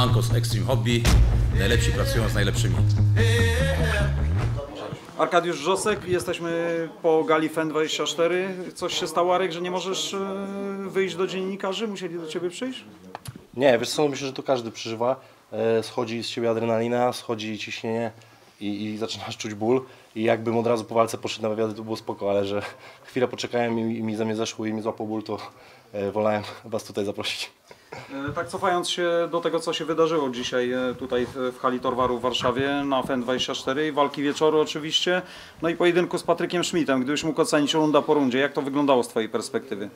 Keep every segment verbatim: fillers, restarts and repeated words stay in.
Ankos Extreme Hobby. Najlepsi pracują z najlepszymi. Arkadiusz Wrzosek, jesteśmy po gali F E N dwadzieścia cztery. Coś się stało, Arek, że nie możesz wyjść do dziennikarzy? Musieli do ciebie przyjść? Nie, wiesz co, myślę, że to każdy przeżywa. Schodzi z ciebie adrenalina, schodzi ciśnienie i, i zaczynasz czuć ból. I jakbym od razu po walce poszedł na wywiady, to było spoko, ale że chwilę poczekałem i, i mi ze mnie zeszło i mi złapał ból, to wolałem was tutaj zaprosić. Tak cofając się do tego, co się wydarzyło dzisiaj tutaj w hali Torwaru w Warszawie na F E N dwadzieścia cztery i walki wieczoru oczywiście, no i pojedynku z Patrykiem Schmidtem, gdybyś mógł ocenić runda po rundzie, jak to wyglądało z twojej perspektywy?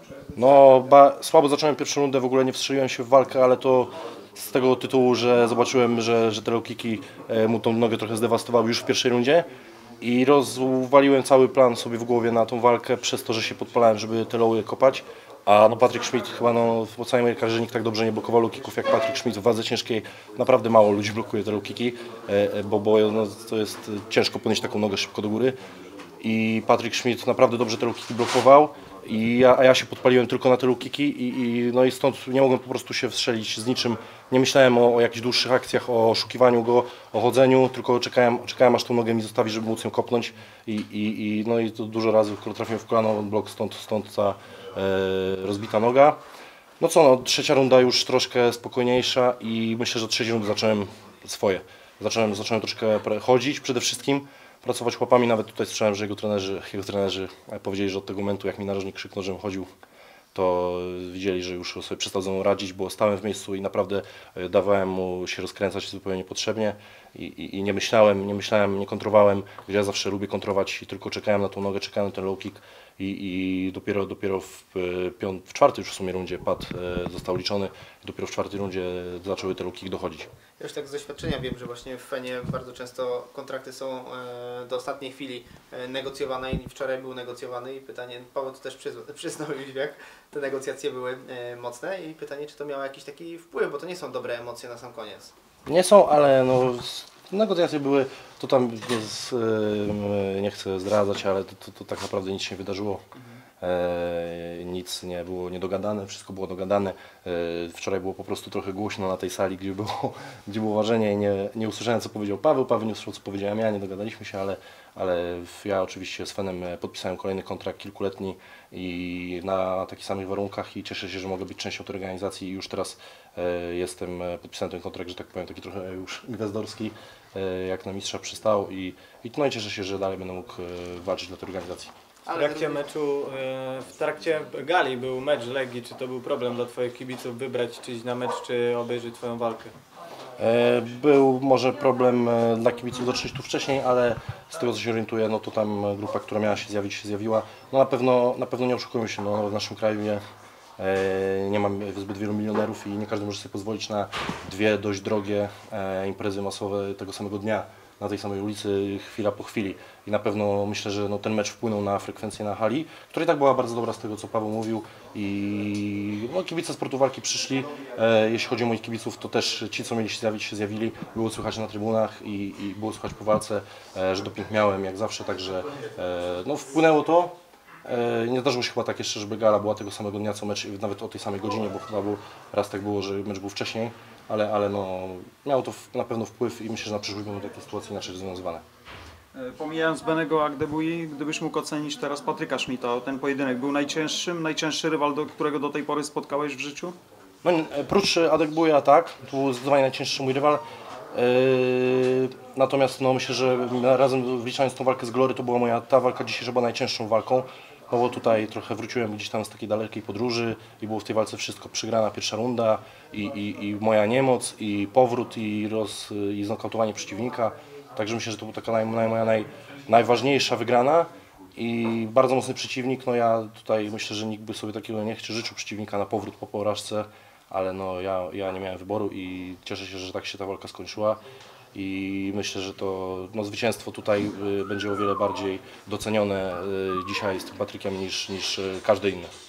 No, ba, słabo zacząłem pierwszą rundę, w ogóle nie wstrzeliłem się w walkę, ale to z tego tytułu, że zobaczyłem, że, że te low kicki mu tą nogę trochę zdewastowały już w pierwszej rundzie i rozwaliłem cały plan sobie w głowie na tą walkę przez to, że się podpalałem, żeby te lowy kopać. A no Patryk Schmidt chyba no, w całej mojej karierze nikt tak dobrze nie blokował low kicków jak Patryk Schmidt w wadze ciężkiej. Naprawdę mało ludzi blokuje te low kicki, bo, bo no, to jest ciężko podnieść taką nogę szybko do góry. I Patryk Schmidt naprawdę dobrze te low kicki blokował, i ja, a ja się podpaliłem tylko na te low kicki i, i, no i stąd nie mogłem po prostu się wstrzelić z niczym. Nie myślałem o, o jakichś dłuższych akcjach, o oszukiwaniu go, o chodzeniu, tylko czekałem, czekałem aż tą nogę mi zostawi, żeby móc ją kopnąć i, i, i, no i to dużo razy trafiłem w kolano, blok, stąd, stąd ta e, rozbita noga. No co, no, trzecia runda już troszkę spokojniejsza i myślę, że od trzeciej rundy zacząłem swoje. Zacząłem, zacząłem troszkę chodzić przede wszystkim, pracować łapami, nawet tutaj słyszałem, że jego trenerzy, jego trenerzy powiedzieli, że od tego momentu, jak mi narożnik krzyknął, żebym chodził, to widzieli, że już sobie przestał ze mną radzić, bo stałem w miejscu i naprawdę dawałem mu się rozkręcać zupełnie niepotrzebnie i, i, i nie myślałem, nie myślałem, nie kontrowałem, gdzie ja zawsze lubię kontrować i tylko czekałem na tą nogę, czekałem na ten low kick i, i dopiero, dopiero w, piąt, w czwartej już w sumie rundzie pad został liczony i dopiero w czwartej rundzie zaczęły te low kick dochodzić. Ja już tak z doświadczenia wiem, że właśnie w F E N ie bardzo często kontrakty są do ostatniej chwili negocjowane i wczoraj był negocjowany i pytanie, Paweł tu też przyznał już, jak te negocjacje były mocne i pytanie, czy to miało jakiś taki wpływ, bo to nie są dobre emocje na sam koniec. Nie są, ale no, negocjacje były, to tam jest, nie chcę zdradzać, ale to, to, to tak naprawdę nic się nie wydarzyło. E, nic nie było niedogadane, wszystko było dogadane. E, wczoraj było po prostu trochę głośno na tej sali, gdzie było, gdzie było ważenie i nie, nie usłyszałem, co powiedział Paweł, Paweł nie usłyszał, co powiedziałem ja, nie dogadaliśmy się, ale, ale ja oczywiście z F E N em podpisałem kolejny kontrakt kilkuletni i na takich samych warunkach i cieszę się, że mogę być częścią tej organizacji i już teraz e, jestem, podpisałem ten kontrakt, że tak powiem, taki trochę już gwiazdorski, e, jak na mistrza przystał i, i, no i cieszę się, że dalej będę mógł e, walczyć dla tej organizacji. W trakcie meczu, w trakcie gali był mecz Legii. Czy to był problem dla twoich kibiców wybrać czy iść na mecz, czy obejrzeć twoją walkę? Był może problem dla kibiców dotrzeć tu wcześniej, ale z tego co się orientuję, no to tam grupa, która miała się zjawić, się zjawiła. No na pewno, na pewno nie oszukujmy się, no w naszym kraju nie, nie mam zbyt wielu milionerów i nie każdy może sobie pozwolić na dwie dość drogie imprezy masowe tego samego dnia na tej samej ulicy, chwila po chwili. I na pewno myślę, że no, ten mecz wpłynął na frekwencję na hali, która i tak była bardzo dobra z tego, co Paweł mówił. I no, kibice sportu walki przyszli. E, jeśli chodzi o moich kibiców, to też ci, co mieli się zjawić, się zjawili. Było słychać na trybunach i, i było słychać po walce, e, że doping miałem jak zawsze, także e, no, wpłynęło to. E, nie zdarzyło się chyba tak jeszcze, żeby gala była tego samego dnia, co mecz, nawet o tej samej godzinie, bo chyba był, raz tak było, że mecz był wcześniej. Ale, ale no, miało to na pewno wpływ i myślę, że na przyszłość będą takie sytuacje inaczej rozwiązywane. Pomijając Benego Agdebui, gdybyś mógł ocenić teraz Patryka Schmidta, ten pojedynek był najcięższym, najcięższy rywal, do którego do tej pory spotkałeś w życiu? No, prócz Adegbuya, tak, to był zdecydowanie najcięższy mój rywal. Yy, natomiast no, myślę, że razem wliczając tą walkę z Glory, to była moja ta walka dzisiejsza była najcięższą walką. No bo tutaj trochę wróciłem gdzieś tam z takiej dalekiej podróży i było w tej walce wszystko, przegrana pierwsza runda i, i, i moja niemoc i powrót i, roz, i znokautowanie przeciwnika. Także myślę, że to była taka naj, naj, moja naj, najważniejsza wygrana i bardzo mocny przeciwnik. No ja tutaj myślę, że nikt by sobie takiego nie chciał, życzył przeciwnika na powrót po porażce, ale no ja, ja nie miałem wyboru i cieszę się, że tak się ta walka skończyła. I myślę, że to no, zwycięstwo tutaj y, będzie o wiele bardziej docenione y, dzisiaj z tym Patrykiem niż, niż y, każde inne.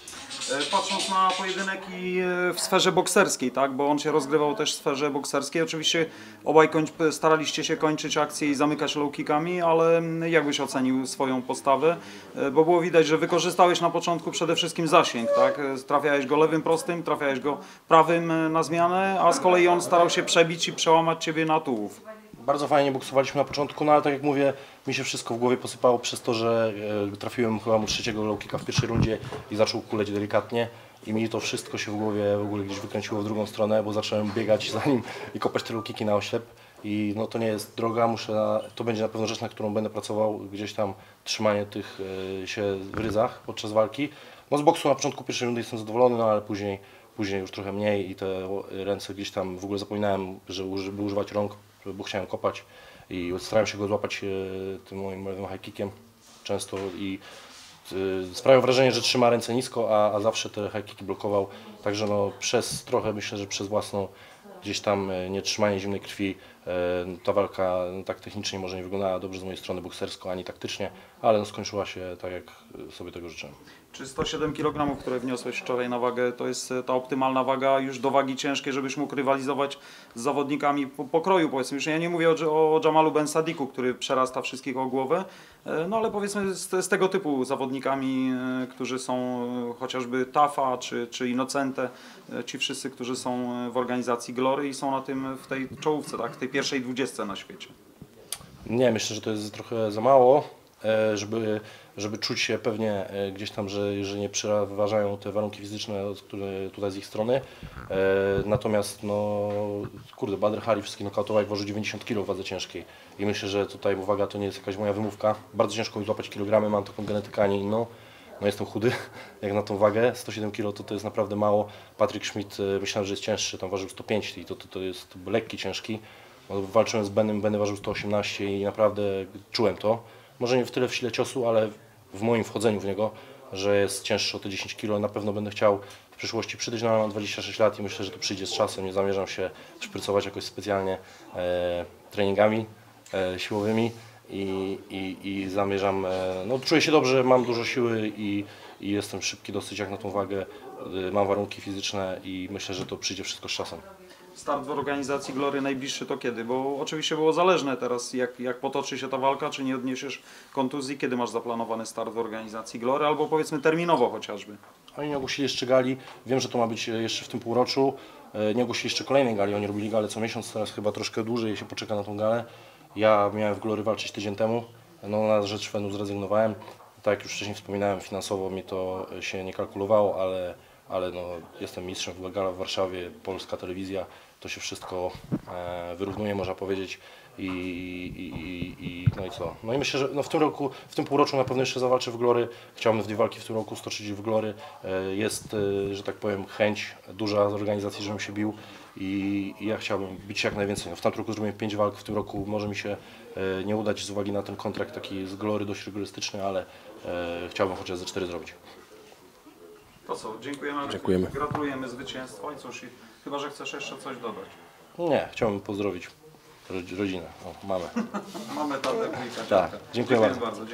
Patrząc na pojedynek i w sferze bokserskiej, tak, bo on się rozgrywał też w sferze bokserskiej. Oczywiście obaj koń, staraliście się kończyć akcję i zamykać low kickami, ale jak byś ocenił swoją postawę? Bo było widać, że wykorzystałeś na początku przede wszystkim zasięg, tak? Trafiałeś go lewym prostym, trafiałeś go prawym na zmianę, a z kolei on starał się przebić i przełamać ciebie na tułów. Bardzo fajnie boksowaliśmy na początku, no ale tak jak mówię, mi się wszystko w głowie posypało przez to, że e, trafiłem chyba mu trzeciego low kicka w pierwszej rundzie i zaczął kuleć delikatnie i mi to wszystko się w głowie w ogóle gdzieś wykręciło w drugą stronę, bo zacząłem biegać za nim i kopać te low kicki na oślep i no to nie jest droga, muszę, na, to będzie na pewno rzecz, na którą będę pracował, gdzieś tam trzymanie tych e, się w ryzach podczas walki. No z boksu na początku pierwszej rundy jestem zadowolony, no ale później, później już trochę mniej i te ręce gdzieś tam w ogóle zapominałem, że żeby używać rąk, bo chciałem kopać i starałem się go złapać e, tym moim lewym high kickiem często i e, sprawiał wrażenie, że trzyma ręce nisko, a, a zawsze te high kicki blokował. Także no, przez trochę myślę, że przez własną gdzieś tam e, nietrzymanie zimnej krwi e, ta walka no, tak technicznie może nie wyglądała dobrze z mojej strony boksersko, ani taktycznie, ale no, skończyła się tak, jak sobie tego życzyłem. Czy sto siedem kilogramów, które wniosłeś wczoraj na wagę, to jest ta optymalna waga już do wagi ciężkiej, żebyś mógł rywalizować z zawodnikami po pokroju, powiedzmy. Już ja nie mówię o, o Jamalu Ben Sadiku, który przerasta wszystkich o głowę, no ale powiedzmy z, z tego typu zawodnikami, którzy są chociażby Tafa czy, czy Innocente, ci wszyscy, którzy są w organizacji Glory i są na tym w tej czołówce, tak, w tej pierwszej dwudziestce na świecie. Nie, myślę, że to jest trochę za mało, żeby, żeby czuć się pewnie gdzieś tam, że, że nie przeważają te warunki fizyczne, które tutaj z ich strony. Natomiast no, kurde, Badr Hari wszystkich nokautował, jak ważył dziewięćdziesiąt kilo w wadze ciężkiej. I myślę, że tutaj waga to nie jest jakaś moja wymówka. Bardzo ciężko mi złapać kilogramy, mam taką genetykę, a nie inną. No jestem chudy, jak na tą wagę, sto siedem kilo to, to jest naprawdę mało. Patrick Schmidt, myślałem, że jest cięższy, tam ważył sto pięć i to, to, to jest lekki, ciężki. No, walczyłem z Benem, Benny ważył sto osiemnaście i naprawdę czułem to. Może nie w tyle w sile ciosu, ale w moim wchodzeniu w niego, że jest cięższy o te dziesięć kilo. Na pewno będę chciał w przyszłości przytyć, no ale mam dwadzieścia sześć lat i myślę, że to przyjdzie z czasem. Nie zamierzam się szprycować jakoś specjalnie e, treningami e, siłowymi i, i, i zamierzam, e, no czuję się dobrze, mam dużo siły i, i jestem szybki dosyć jak na tą wagę. E, mam warunki fizyczne i myślę, że to przyjdzie wszystko z czasem. Start w organizacji Glory najbliższy to kiedy? Bo oczywiście było zależne teraz, jak, jak potoczy się ta walka, czy nie odniesiesz kontuzji, kiedy masz zaplanowany start w organizacji Glory, albo powiedzmy terminowo chociażby. Oni nie ogłosili jeszcze gali, wiem, że to ma być jeszcze w tym półroczu, nie ogłosili jeszcze kolejnej gali, oni robili galę co miesiąc, teraz chyba troszkę dłużej się poczeka na tą galę. Ja miałem w Glory walczyć tydzień temu, no na rzecz Fenu zrezygnowałem, tak jak już wcześniej wspominałem, finansowo mi to się nie kalkulowało, ale, ale no, jestem mistrzem, była gala w Warszawie, polska telewizja, to się wszystko e, wyrównuje, można powiedzieć. I, i, i, no i co? No i myślę, że no w tym roku, w tym półroczu na pewno jeszcze zawalczę w Glory. Chciałbym w dwie walki w tym roku stoczyć w Glory. E, jest, e, że tak powiem, chęć duża z organizacji, żebym się bił i, i ja chciałbym bić jak najwięcej. No w tamtym roku zrobiłem pięć walk, w tym roku może mi się e, nie udać z uwagi na ten kontrakt taki z Glory dość rygorystyczny, ale e, chciałbym chociaż ze cztery zrobić. To co, dziękujemy. Dziękujemy. Gratulujemy zwycięstwa i cóż, chyba że chcesz jeszcze coś dodać. Nie, chciałbym pozdrowić rodzinę, o, mamę. Mamy tatę, wujka, Tak, dziadka. dziękuję bardzo. bardzo.